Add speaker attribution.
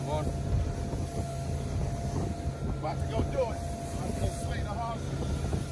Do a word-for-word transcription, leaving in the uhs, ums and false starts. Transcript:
Speaker 1: Come on.
Speaker 2: About to go do it. About to go slay the horse.